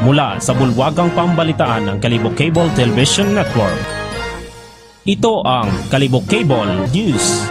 mula sa bulwagang pambalitaan ng Kalibo Cable Television Network. Ito ang Kalibo Cable News.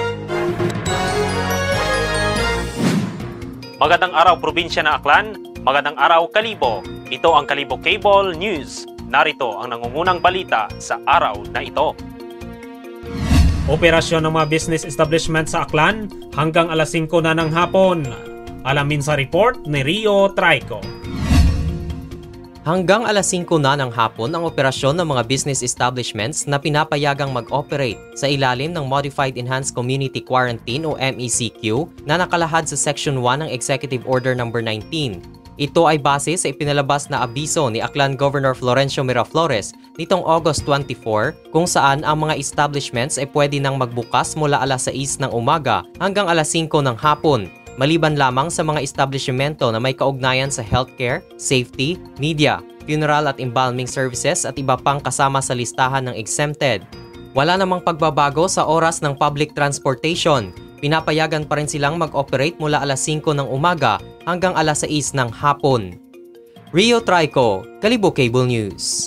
Magandang araw probinsya ng Aklan, magandang araw Kalibo. Ito ang Kalibo Cable News. Narito ang nangungunang balita sa araw na ito. Operasyon ng mga business establishment sa Aklan hanggang alas 5 na ng hapon. Alamin sa report ni Rio Traico. Hanggang alas 5 na ng hapon ang operasyon ng mga business establishments na pinapayagang mag-operate sa ilalim ng Modified Enhanced Community Quarantine o MECQ na nakalahad sa Section 1 ng Executive Order No. 19. Ito ay base sa ipinalabas na abiso ni Aklan Governor Florencio Miraflores nitong August 24 kung saan ang mga establishments ay pwede nang magbukas mula alas 6 ng umaga hanggang alas 5 ng hapon, maliban lamang sa mga establishmento na may kaugnayan sa healthcare, safety, media, funeral at embalming services at iba pang kasama sa listahan ng exempted. Wala namang pagbabago sa oras ng public transportation. Pinapayagan pa rin silang mag-operate mula alas 5 ng umaga hanggang alas 6 ng hapon. Rio Traico, Kalibo Cable News.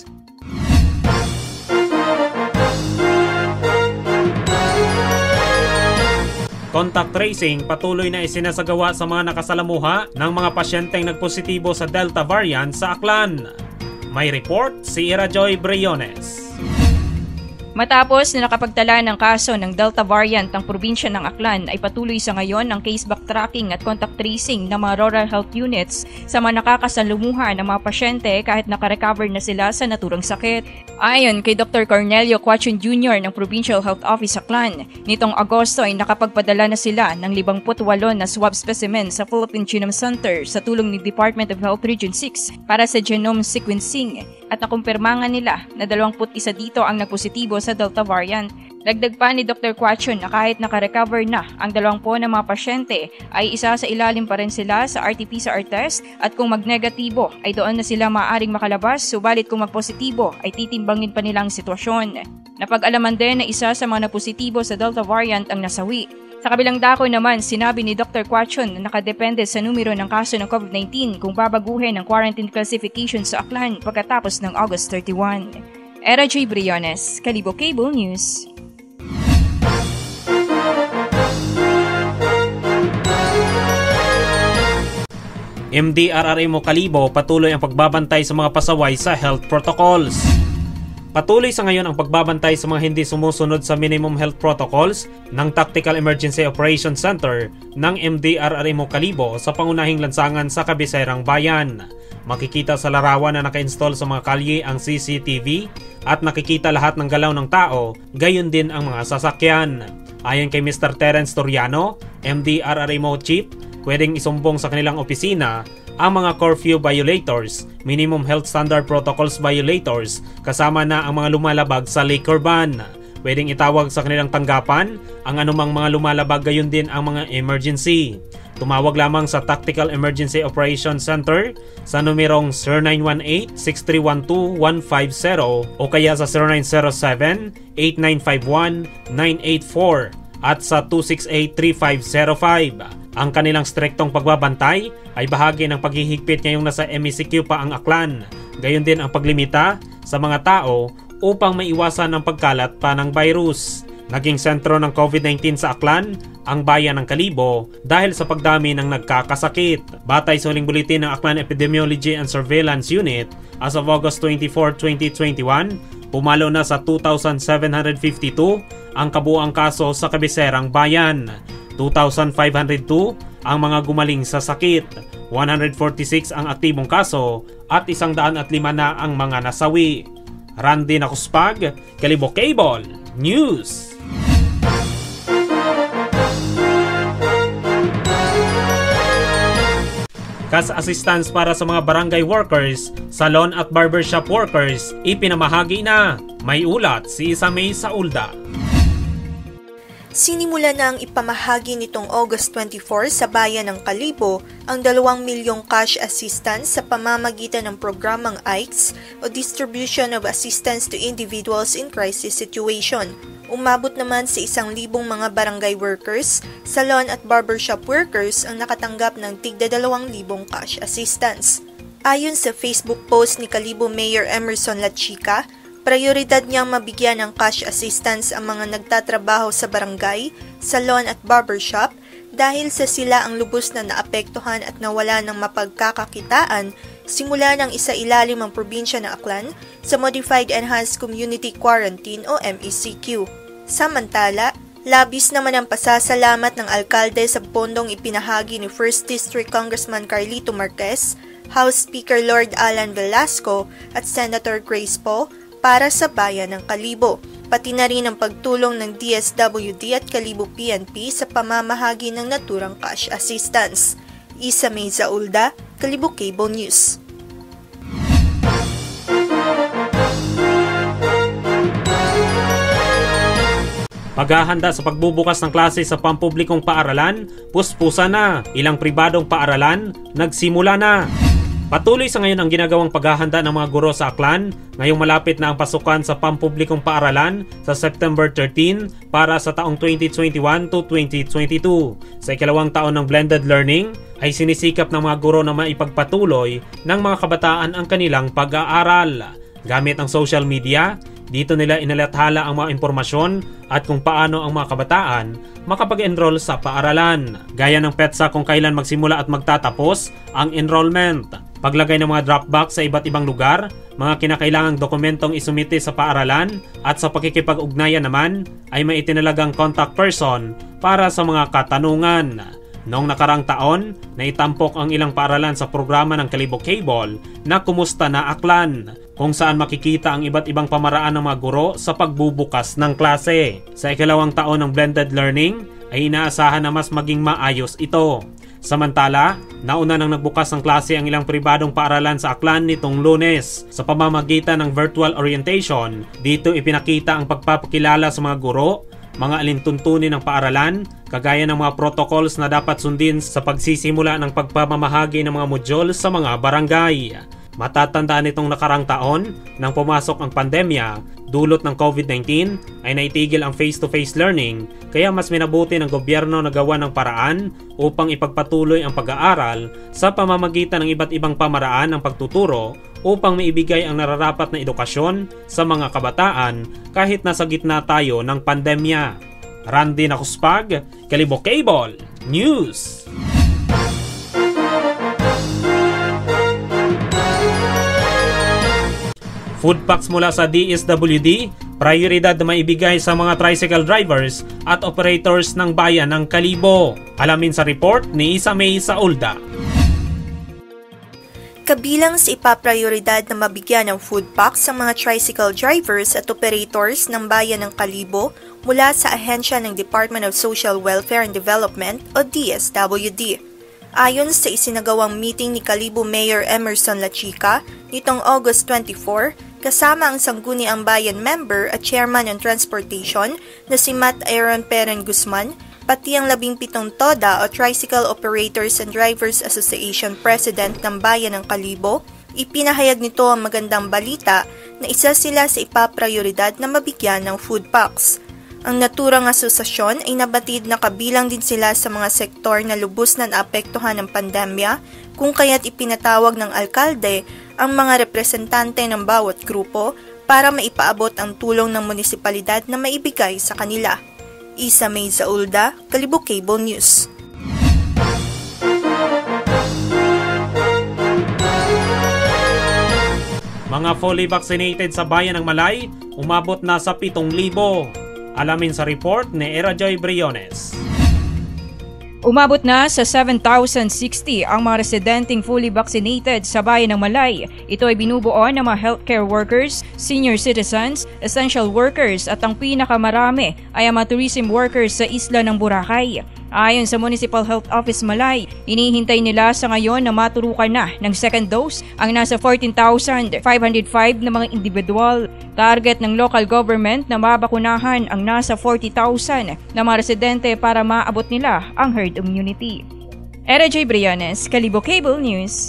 Contact tracing patuloy na isinasagawa sa mga nakasalamuha ng mga pasyenteng nagpositibo sa Delta variant sa Aklan. May report si Ira Joy Briones. Matapos na nakapagtala ng kaso ng Delta variant ang probinsya ng Aklan ay patuloy sa ngayon ang case backtracking at contact tracing ng mga rural health units sa mga nakakasalumuha ng mga pasyente kahit nakarecover na sila sa naturang sakit. Ayon kay Dr. Cornelio Quachon Jr. ng Provincial Health Office Aklan, nitong Agosto ay nakapagpadala na sila ng 58 na swab specimen sa Philippine Genome Center sa tulong ni Department of Health Region 6 para sa genome sequencing at nakumpirma nga nila na 21 dito ang nagpositibo sa Delta variant. Dagdag pa ni Dr. Quachon na kahit nakarecover na ang 20 ng mga pasyente ay isa sa ilalim pa rin sila sa RT-PCR test at kung magnegatibo ay doon na sila maaaring makalabas, subalit kung magpositibo ay titimbangin pa nilang sitwasyon. Napag-alaman din na isa sa mga napositibo sa Delta variant ang nasawi. Sa kabilang dako naman, sinabi ni Dr. Quachon na nakadepende sa numero ng kaso ng COVID-19 kung babaguhin ang quarantine classification sa Aklan pagkatapos ng August 31. Era J. Briones, Kalibo Cable News. MDRRMO Kalibo patuloy ang pagbabantay sa mga pasaway sa health protocols. Patuloy sa ngayon ang pagbabantay sa mga hindi sumusunod sa minimum health protocols ng Tactical Emergency Operations Center ng MDRRMO Kalibo sa pangunahing lansangan sa Kabisayrang Bayan. Makikita sa larawan na naka-install sa mga kalye ang CCTV at nakikita lahat ng galaw ng tao, gayon din ang mga sasakyan. Ayon kay Mr. Terence Toriano, MDRRMO Chief, pwedeng isumbong sa kanilang opisina ang mga curfew violators, minimum health standard protocols violators, kasama na ang mga lumalabag sa liquor ban. Pwedeng itawag sa kanilang tanggapan ang anumang mga lumalabag, gayon din ang mga emergency. Tumawag lamang sa Tactical Emergency Operations Center sa numerong 0918-6312-150 o kaya sa 0907-8951-984 at sa 268-3505. Ang kanilang striktong pagbabantay ay bahagi ng paghihigpit ngayong nasa MECQ pa ang Aklan. Gayon din ang paglimita sa mga tao upang maiwasan ang pagkalat pa ng virus. Naging sentro ng COVID-19 sa Aklan ang bayan ng Kalibo dahil sa pagdami ng nagkakasakit. Batay sa huling buletin ng Aklan Epidemiology and Surveillance Unit, as of August 24, 2021, pumalo na sa 2,752 ang kabuuang kaso sa Kabisayrang Bayan. 2,502 ang mga gumaling sa sakit, 146 ang aktibong kaso at 105 na ang mga nasawi. Randy Nakuspag, Kalibo Cable News. Cash assistance para sa mga barangay workers, salon at barbershop workers, ipinamahagi na. May ulat si Isamay Saulda. Sinimula na ang ipamahagi nitong August 24 sa bayan ng Kalibo ang 2 milyong cash assistance sa pamamagitan ng programang AICS o Distribution of Assistance to Individuals in Crisis Situation. Umabot naman sa 1,000 mga barangay workers, salon at barbershop workers ang nakatanggap ng tigda 2,000 cash assistance. Ayon sa Facebook post ni Kalibo Mayor Emerson Lachica, prioridad niyang mabigyan ng cash assistance ang mga nagtatrabaho sa barangay, salon at barbershop dahil sa sila ang lubos na naapektuhan at nawala ng mapagkakakitaan simula ng isailalim ang probinsya ng Aklan sa Modified Enhanced Community Quarantine o MECQ. Samantala, labis naman ang pasasalamat ng alkalde sa pondong ipinahagi ni 1st District Congressman Carlito Marquez, House Speaker Lord Alan Velasco at Senator Grace Poe para sa bayan ng Kalibo, pati na rin ang pagtulong ng DSWD at Kalibo PNP sa pamamahagi ng naturang cash assistance. Isa May Zaulda, Kalibo Cable News. Paghahanda sa pagbubukas ng klase sa pampublikong paaralan, puspusa na. Ilang pribadong paaralan, nagsimula na. Patuloy sa ngayon ang ginagawang paghahanda ng mga guro sa Aklan ngayong malapit na ang pasukan sa pampublikong paaralan sa September 13 para sa taong 2021 to 2022. Sa ikalawang taon ng blended learning ay sinisikap ng mga guro na maipagpatuloy ng mga kabataan ang kanilang pag-aaral. Gamit ang social media, dito nila inalathala ang mga impormasyon at kung paano ang mga kabataan makapag-enroll sa paaralan. Gaya ng petsa kung kailan magsimula at magtatapos ang enrollment. Paglagay ng mga Dropbox sa iba't ibang lugar, mga kinakailangang dokumentong isumite sa paaralan at sa pakikipag-ugnayan naman ay may itinalagang contact person para sa mga katanungan. Noong nakarang taon, naitampok ang ilang paaralan sa programa ng Kalibo Cable na Kumusta na Aklan, kung saan makikita ang iba't ibang pamaraan ng mga guro sa pagbubukas ng klase. Sa ikalawang taon ng blended learning, ay inaasahan na mas maging maayos ito. Samantala, nauna nang nagbukas ng klase ang ilang pribadong paaralan sa Aklan nitong Lunes. Sa pamamagitan ng virtual orientation, dito ipinakita ang pagpapakilala sa mga guro, mga alintuntunin ng paaralan, kagaya ng mga protocols na dapat sundin sa pagsisimula ng pagpamamahagi ng mga module sa mga barangay. Matatandaan nitong nakarang taon, nang pumasok ang pandemya, dulot ng COVID-19, ay naitigil ang face-to-face learning, kaya mas minabuti ng gobyerno na gawa ng paraan upang ipagpatuloy ang pag-aaral sa pamamagitan ng iba't ibang pamaraan ng pagtuturo upang maibigay ang nararapat na edukasyon sa mga kabataan kahit nasa gitna tayo ng pandemya. Randy Nakuspag, Kalibo Cable News. Food packs mula sa DSWD, prioridad na maibigay sa mga tricycle drivers at operators ng bayan ng Kalibo. Alamin sa report ni Isa May Zaulda. Kabilang sa ipaprioridad na mabigyan ng food packs sa mga tricycle drivers at operators ng bayan ng Kalibo mula sa ahensya ng Department of Social Welfare and Development o DSWD. Ayon sa isinagawang meeting ni Kalibo Mayor Emerson Lachica nitong August 24, kasama ang Sangguniang Bayan member at Chairman ng Transportation na si Matt Aaron Peren Guzman, pati ang 17 TODA o Tricycle Operators and Drivers Association President ng Bayan ng Kalibo. Ipinahayag nito ang magandang balita na isa sila sa ipaprioridad na mabigyan ng food packs. Ang naturang asosasyon ay nabatid na kabilang din sila sa mga sektor na lubos na naapektuhan ng pandemya, kung kaya't ipinatawag ng alkalde ang mga representante ng bawat grupo para maipaabot ang tulong ng munisipalidad na maibigay sa kanila. Isa May Zaulda, Kalibo Cable News. Mga fully vaccinated sa bayan ng Malay, umabot na sa 7,000. Alamin sa report ni Era Joy Briones. Umabot na sa 7,060 ang mga residenteng fully vaccinated sa bayan ng Malay. Ito ay binubuo ng mga healthcare workers, senior citizens, essential workers at ang pinakamarami ay ang mga tourism workers sa isla ng Boracay. Ayon sa Municipal Health Office Malay, inihintay nila sa ngayon na maturukan na ng second dose ang nasa 14,505 na mga individual. Target ng local government na mabakunahan ang nasa 40,000 na mga residente para maabot nila ang herd immunity. Era J. Briones, Kalibo Cable News.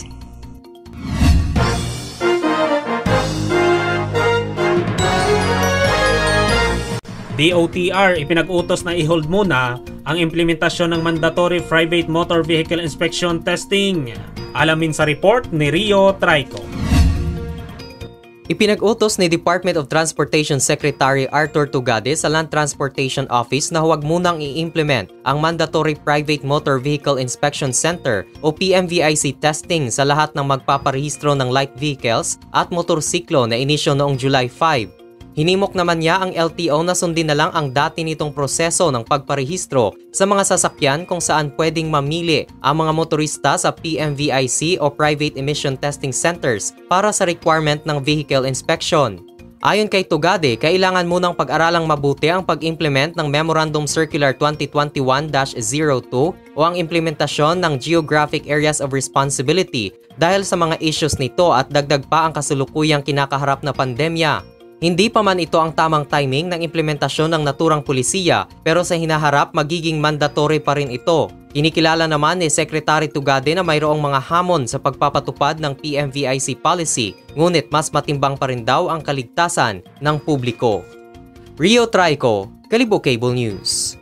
DOTR ipinag-utos na i-hold muna ang implementasyon ng mandatory private motor vehicle inspection testing. Alamin sa report ni Rio Traico. Ipinag-utos ni Department of Transportation Secretary Arthur Tugade sa Land Transportation Office na huwag munang i-implement ang Mandatory Private Motor Vehicle Inspection Center o PMVIC testing sa lahat ng magpaparehistro ng light vehicles at motorsiklo na inisyo noong July 5. Hinimok naman niya ang LTO na sundin na lang ang dati nitong proseso ng pagparehistro sa mga sasakyan kung saan pwedeng mamili ang mga motorista sa PMVIC o Private Emission Testing Centers para sa requirement ng vehicle inspection. Ayon kay Tugade, kailangan munang pag-aralang mabuti ang pag-implement ng Memorandum Circular 2021-02 o ang implementasyon ng Geographic Areas of Responsibility dahil sa mga issues nito at dagdag pa ang kasulukuyang kinakaharap na pandemya. Hindi pa man ito ang tamang timing ng implementasyon ng naturang pulisiya pero sa hinaharap magiging mandatory pa rin ito. Kinikilala naman ni Secretary Tugade na mayroong mga hamon sa pagpapatupad ng PMVIC policy ngunit mas matimbang pa rin daw ang kaligtasan ng publiko. Rio Traico, Kalibo Cable News.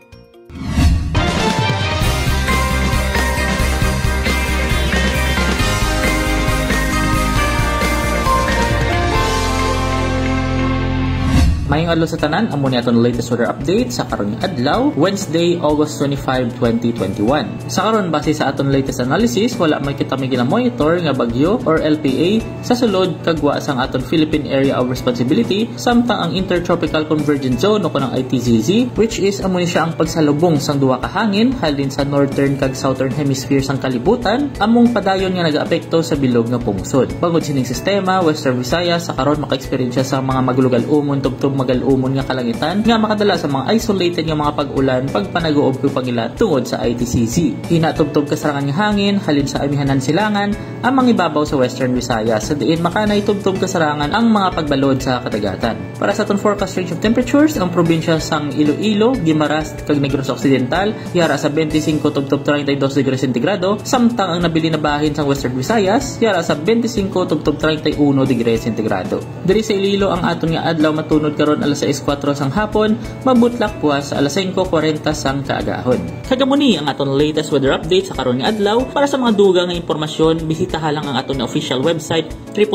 Mayong adlaw sa tanan, amo ni aton latest weather update sa karon nga adlaw, Wednesday, August 25, 2021. Sa karon base sa aton latest analysis, wala may kita may gina-monitor nga bagyo or LPA sa sulod kagwa sang aton Philippine Area of Responsibility samtang ang Intertropical Convergence Zone o kunang ITZZ, which is amo ni siya ang pagsalubong sang duha ka hangin halin sa northern kag southern hemisphere sang kalibutan, among padayon nga nagaapekto sa bilog nga pungsod. Bangod sining sistema, Western Visayas sa karon maka-experience sa mga maglugal-umon tubtob magal-umon nga kalangitan nga makadala sa mga isolated nga mga pag-ulan pagpanaguob ko pangila tungod sa ITCZ. Hinatubtob kasarangan nga hangin halin sa amihanan silangan ang mangibabaw sa Western Visayas sa diin makanay tubtob kasarangan ang mga pagbalod sa kadagatan. Para sa aton forecast range of temperatures, ang probinsya sang Iloilo, Guimaras kag Negros Occidental yara sa 25 tubtob 32 degrees sentigado, samtang ang nabili na bahin sang Western Visayas yara sa 25 tubtob 31 degrees sentigado. Diri sa Iloilo ang aton nga adlaw matunod karon alas 6:04 sang hapon, mabutlak puwas alas 5:40 sang kaagahon. Kagamuni ang aton latest weather update sa karon nga adlaw. Para sa mga dugang nga impormasyon, bisitaha lang ang aton official website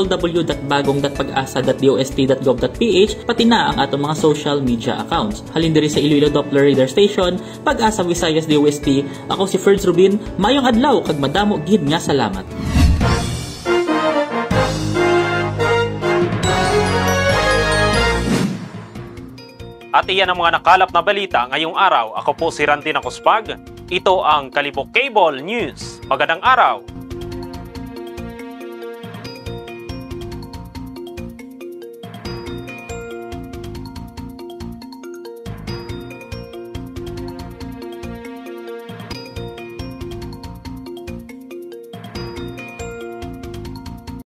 www.bagong.pag-asa.dost.gov.ph pati na ang aton mga social media accounts. Halin diri sa Iloilo Doppler Radar Station, Pag-asa Visayas DOST. Ako si Ferds Rubin, mayong adlaw kag madamo gid nga salamat. At iyan ang mga nakalap na balita ngayong araw. Ako po si Randy Nakuspag. Ito ang Kalibo Cable News. Magandang araw!